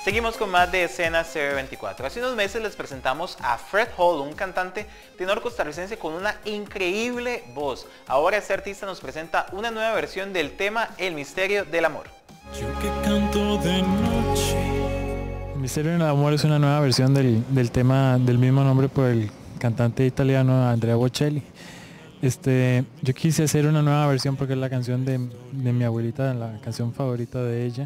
Seguimos con más de Escena CB24. Hace unos meses les presentamos a Fred Hall, un cantante tenor costarricense con una increíble voz. Ahora este artista nos presenta una nueva versión del tema El Misterio del Amor. Yo que canto de noche. El Misterio del Amor es una nueva versión del tema del mismo nombre por el cantante italiano Andrea Bocelli. Yo quise hacer una nueva versión porque es la canción de mi abuelita, la canción favorita de ella.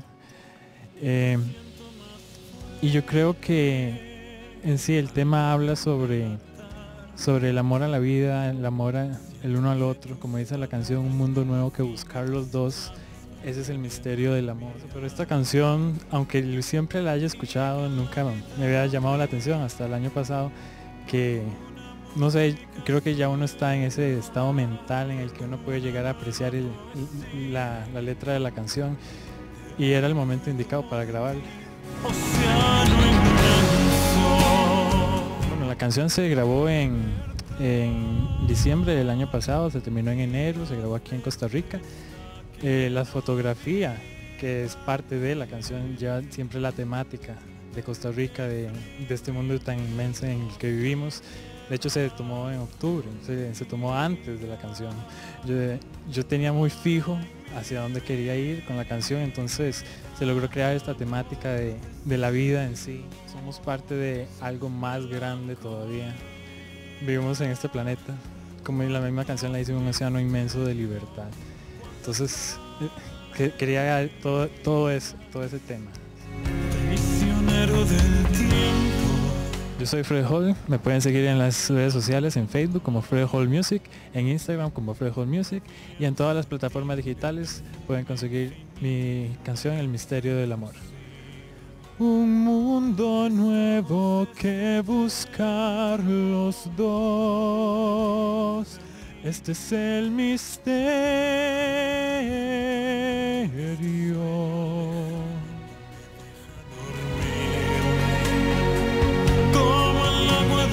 Y yo creo que en sí el tema habla sobre el amor a la vida, el amor el uno al otro, como dice la canción, un mundo nuevo que buscar los dos. Ese es el misterio del amor. Pero esta canción, aunque siempre la haya escuchado, nunca me había llamado la atención hasta el año pasado, que no sé, creo que ya uno está en ese estado mental en el que uno puede llegar a apreciar la letra de la canción, y era el momento indicado para grabarla. Bueno, la canción se grabó en diciembre del año pasado, se terminó en enero, se grabó aquí en Costa Rica. La fotografía, que es parte de la canción, ya siempre la temática de Costa Rica, de este mundo tan inmenso en el que vivimos. De hecho se tomó en octubre, se tomó antes de la canción. Yo tenía muy fijo hacia dónde quería ir con la canción, entonces se logró crear esta temática de la vida en sí. Somos parte de algo más grande todavía. Vivimos en este planeta, como la misma canción la dice, un océano inmenso de libertad. Entonces quería todo ese tema. Prisionero del tiempo. Yo soy Fred Hall, me pueden seguir en las redes sociales, en Facebook como Fred Hall Music, en Instagram como Fred Hall Music, y en todas las plataformas digitales pueden conseguir mi canción El Misterio del Amor. Un mundo nuevo que buscar los dos, este es el misterio